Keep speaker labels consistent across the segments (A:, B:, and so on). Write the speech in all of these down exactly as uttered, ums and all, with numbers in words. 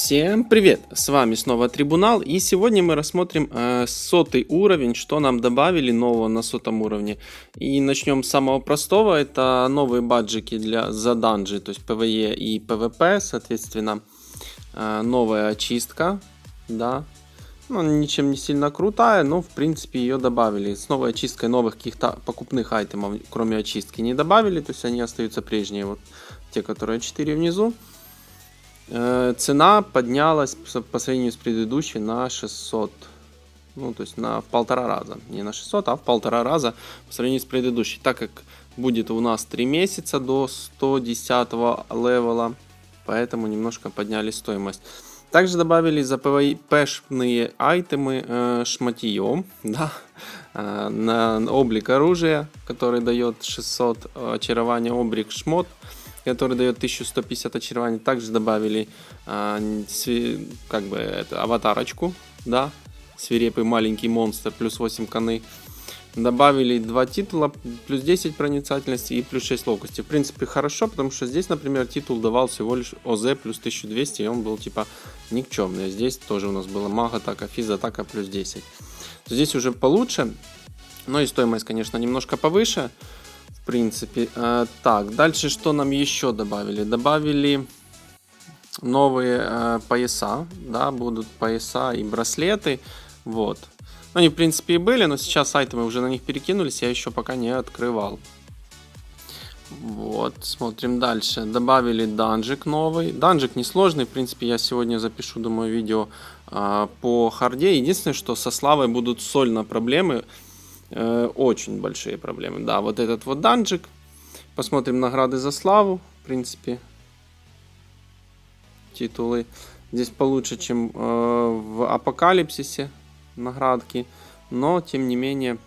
A: Всем привет! С вами снова Трибунал, и сегодня мы рассмотрим э, сотый уровень, что нам добавили нового на сотом уровне. И начнем с самого простого, это новые баджики для за данжи, то есть PvE и PvP, соответственно, э, новая очистка, да. Ну, ничем не сильно крутая, но в принципе ее добавили. С новой очисткой новых каких-то покупных айтемов, кроме очистки, не добавили, то есть они остаются прежние, вот те, которые четыре внизу. Цена поднялась по сравнению с предыдущей на шестьсот, ну то есть на в полтора раза, не на шестьсот, а в полтора раза по сравнению с предыдущей, так как будет у нас три месяца до сто десятого левела, поэтому немножко подняли стоимость. Также добавили за PvP-шные айтемы э, шматье, да, э, на облик оружия, который дает шестьсот очарования, облик шмот, который дает тысячу сто пятьдесят очарований. Также добавили э, сви, как бы это, аватарочку, да, свирепый маленький монстр, плюс восемь коны. Добавили два титула, плюс десять проницательности и плюс шесть ловкости. В принципе, хорошо, потому что здесь, например, титул давал всего лишь ОЗ плюс тысяча двести, и он был типа никчемный. Здесь тоже у нас было маг-атака, физ-атака плюс десять. Здесь уже получше, но и стоимость, конечно, немножко повыше. В принципе, э, так, дальше что нам еще добавили? Добавили новые э, пояса, да, будут пояса и браслеты, вот. Они в принципе и были, но сейчас айтемы уже на них перекинулись, я еще пока не открывал. Вот, смотрим дальше. Добавили данжик новый. Данжик несложный, в принципе, я сегодня запишу, думаю, видео э, по харде. Единственное, что со славой будут сольно проблемы. Очень большие проблемы. Да, вот этот вот данжик. Посмотрим награды за славу. В принципе, титулы здесь получше, чем э, в Апокалипсисе наградки. Но, тем не менее,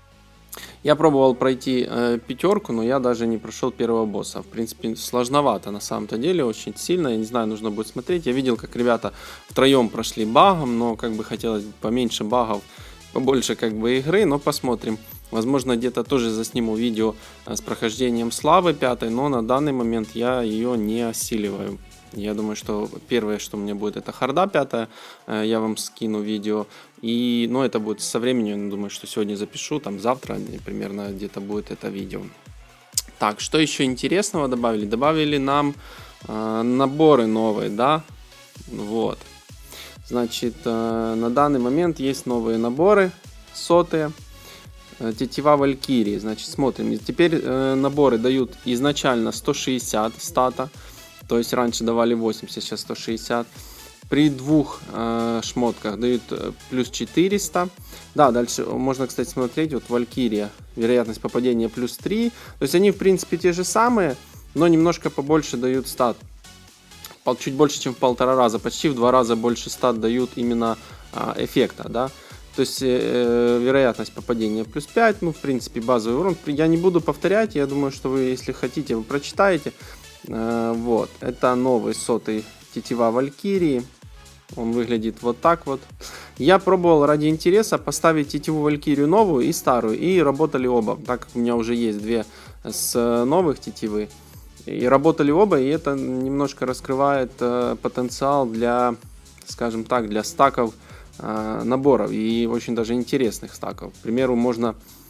A: я пробовал пройти э, пятерку, но я даже не прошел первого босса. В принципе, сложновато на самом-то деле, очень сильно. Я не знаю, нужно будет смотреть. Я видел, как ребята втроем прошли багом, но как бы хотелось поменьше багов, побольше как бы игры, но посмотрим. Возможно, где-то тоже засниму видео с прохождением славы пятой, но на данный момент я ее не осиливаю. Я думаю, что первое, что у меня будет, это харда пятая. Я вам скину видео. И, ну, это будет со временем, я думаю, что сегодня запишу, там завтра примерно где-то будет это видео. Так, что еще интересного добавили? Добавили нам э, наборы новые, да? Вот. Значит, на данный момент есть новые наборы, сотые, тетива Валькирии. Значит, смотрим. Теперь наборы дают изначально сто шестьдесят стата, то есть раньше давали восемьдесят, сейчас сто шестьдесят. При двух э, шмотках дают плюс четыреста. Да, дальше можно, кстати, смотреть. Вот Валькирия, вероятность попадения плюс три. То есть они, в принципе, те же самые, но немножко побольше дают стат. Чуть больше, чем в полтора раза, почти в два раза больше стат дают именно а, эффекта, да. То есть э, вероятность попадения плюс пять, ну, в принципе, базовый урон. Я не буду повторять, я думаю, что вы, если хотите, вы прочитаете. Э, вот, это новый сотый тетива Валькирии. Он выглядит вот так вот. Я пробовал ради интереса поставить тетиву Валькирию новую и старую, и работали оба, так как у меня уже есть две с новых тетивы. И работали оба, и это немножко раскрывает э, потенциал для, скажем так, для стаков э, наборов. И очень даже интересных стаков. К примеру, можно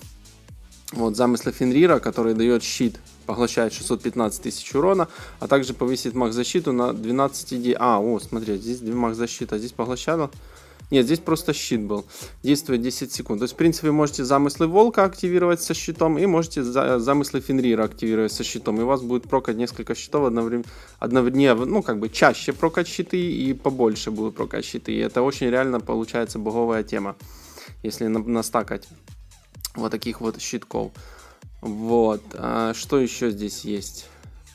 A: вот замыслы Фенрира, который дает щит, поглощает шестьсот пятнадцать тысяч урона, а также повысит маг защиту на двенадцать единиц. А, о, смотри, здесь маг защита, здесь поглощало. Нет, здесь просто щит был. Действует десять секунд. То есть, в принципе, вы можете замыслы Волка активировать со щитом и можете за замыслы Фенрира активировать со щитом. И у вас будет прокать несколько щитов одновременно, одновременно, ну, как бы чаще прокать щиты и побольше будут прокать щиты. И это очень реально получается боговая тема, если на настакать вот таких вот щитков. Вот. А что еще здесь есть?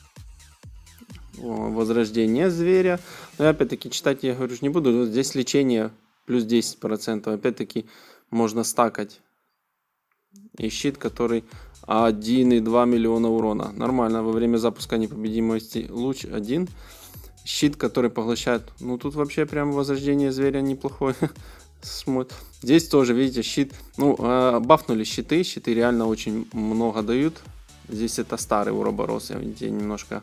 A: Возрождение зверя. Но опять-таки читать я говорю, не буду. Здесь лечение плюс десять процентов. Опять-таки можно стакать. И щит, который один и два миллиона урона. Нормально. Во время запуска непобедимости луч один. Щит, который поглощает. Ну тут вообще прям возрождение зверя неплохое. Здесь тоже, видите, щит. Ну, бафнули щиты. Щиты реально очень много дают. Здесь это старый уроборос. Я, видите, немножко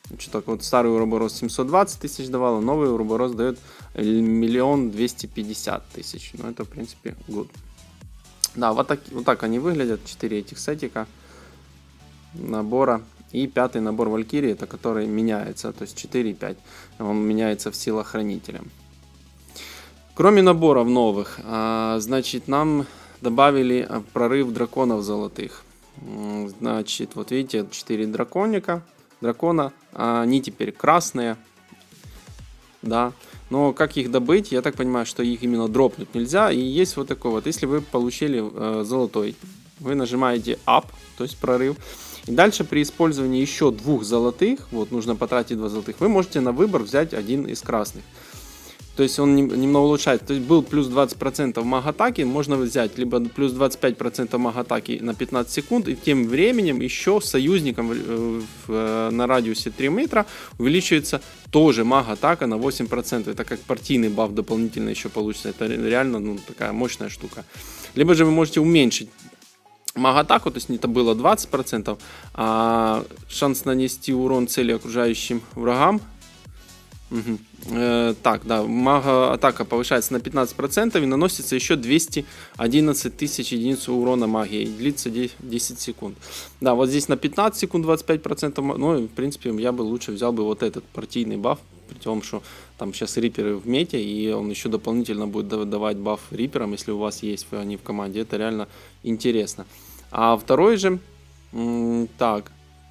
A: Что так вот, старый Уроборос семьсот двадцать тысяч давал, а новый Уроборос дает миллион двести пятьдесят тысяч. Ну, это, в принципе, good. Да, вот так, вот так они выглядят, четыре этих сетика набора. И пятый набор Валькирии, это который меняется, то есть четыре и пять. Он меняется в силах хранителя. Кроме наборов новых, значит, нам добавили прорыв драконов золотых. Значит, вот видите, четыре драконика, дракона, они теперь красные, да. Но как их добыть, я так понимаю, что их именно дропнуть нельзя. И есть вот такой вот, если вы получили э, золотой, вы нажимаете Up, то есть прорыв. И дальше при использовании еще двух золотых, вот нужно потратить два золотых, вы можете на выбор взять один из красных. То есть он немного улучшает. То есть был плюс двадцать процентов маг-атаки, можно взять либо плюс двадцать пять процентов маг-атаки на пятнадцать секунд, и тем временем еще союзникам в, в, на радиусе три метра увеличивается тоже маг-атака на восемь процентов. Это как партийный баф дополнительно еще получится. Это реально, ну, такая мощная штука. Либо же вы можете уменьшить маг-атаку, то есть это было двадцать процентов, а шанс нанести урон цели окружающим врагам. Угу. Э, так, да, мага-атака повышается на пятнадцать процентов и наносится еще двести одиннадцать тысяч единиц урона магии. И длится десять секунд. Да, вот здесь на пятнадцать секунд двадцать пять процентов. Ну, в принципе, я бы лучше взял бы вот этот партийный баф. При том, что там сейчас риперы в мете, и он еще дополнительно будет давать баф риперам, если у вас есть они в команде. Это реально интересно. А второй же, так...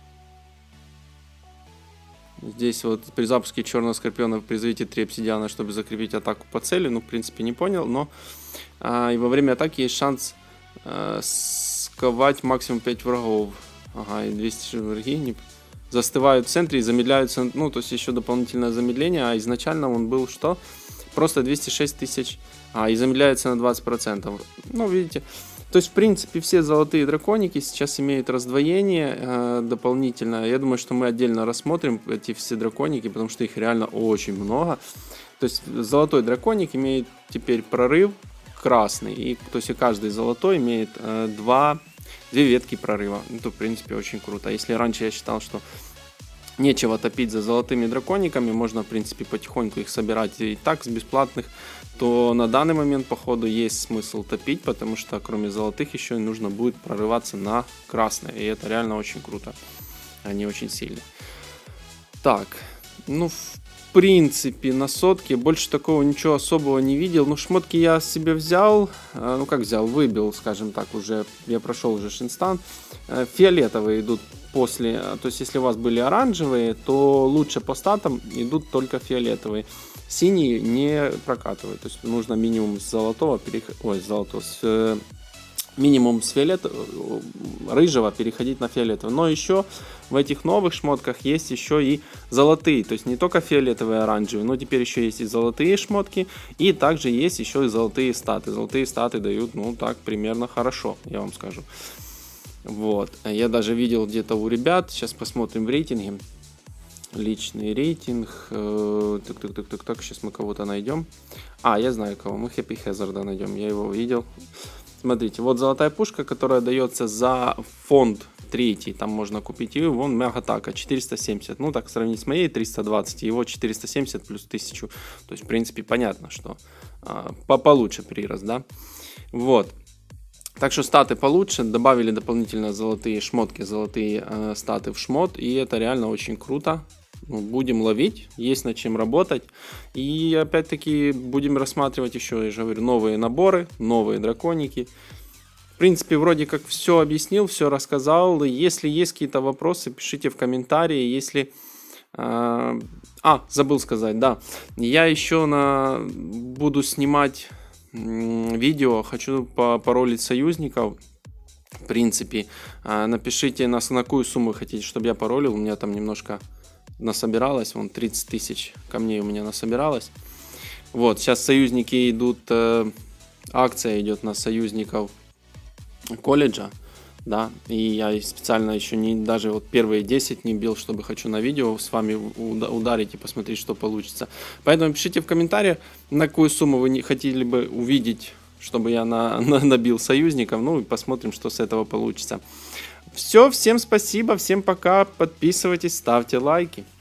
A: Здесь вот при запуске черного скорпиона призовите три обсидиана, чтобы закрепить атаку по цели. Ну, в принципе, не понял, но а, и во время атаки есть шанс а, сковать максимум пять врагов. Ага, и двести враги не... застывают в центре и замедляются. Ну, то есть еще дополнительное замедление, а изначально он был что? Просто двести шесть тысяч, а, и замедляется на двадцать процентов. Ну, видите. То есть, в принципе, все золотые драконики сейчас имеют раздвоение э, дополнительно. Я думаю, что мы отдельно рассмотрим эти все драконики, потому что их реально очень много. То есть, золотой драконик имеет теперь прорыв красный. И, то есть, и каждый золотой имеет э, два, две ветки прорыва. Это, в принципе, очень круто. Если раньше я считал, что нечего топить за золотыми дракониками, можно, в принципе, потихоньку их собирать и так с бесплатных, то на данный момент, походу, есть смысл топить, потому что кроме золотых еще и нужно будет прорываться на красные, и это реально очень круто, они очень сильные. Так, ну, в принципе, на сотке больше такого ничего особого не видел. Ну, шмотки я себе взял, ну, как взял, выбил, скажем так, уже, я прошел уже шинстан. Фиолетовые идут после, то есть, если у вас были оранжевые, то лучше по статам идут только фиолетовые. Синие не прокатывают, то есть нужно минимум с золотого переходить, ой, с золотого, с, э, минимум с фиолетового, рыжего переходить на фиолетовый. Но еще в этих новых шмотках есть еще и золотые, то есть не только фиолетовые и оранжевые, но теперь еще есть и золотые шмотки, и также есть еще и золотые статы. Золотые статы дают, ну, так, примерно хорошо, я вам скажу. Вот, я даже видел где-то у ребят, сейчас посмотрим в рейтинге. Личный рейтинг. Так, так, так, так, так. Сейчас мы кого-то найдем. А, я знаю кого. Мы Хэппи Хезарда найдем. Я его видел. Смотрите, вот золотая пушка, которая дается за фонд третий. Там можно купить ее. Вон мега-атака четыреста семьдесят. Ну, так сравнить с моей триста двадцать. Его четыреста семьдесят плюс тысячу. То есть, в принципе, понятно, что а, получше прирост, да? Вот. Так что статы получше, добавили дополнительно золотые шмотки, золотые э, статы в шмот, и это реально очень круто. Будем ловить, есть над чем работать. И опять-таки будем рассматривать еще, я же говорю, новые наборы, новые драконики. В принципе, вроде как все объяснил, все рассказал. Если есть какие-то вопросы, пишите в комментарии. Если... Э, а, забыл сказать, да. Я еще на... буду снимать видео, хочу попаролить союзников. В принципе, э, напишите, на, на какую сумму хотите, чтобы я паролил. У меня там немножко... насобиралось, вон тридцать тысяч камней у меня насобиралось. Вот, сейчас союзники идут, э, акция идет на союзников колледжа, да, и я специально еще не, даже вот первые десять не бил, чтобы хочу на видео с вами ударить и посмотреть, что получится. Поэтому пишите в комментариях, на какую сумму вы не хотели бы увидеть, чтобы я на, на, набил союзников, ну и посмотрим, что с этого получится. Все, всем спасибо, всем пока, подписывайтесь, ставьте лайки.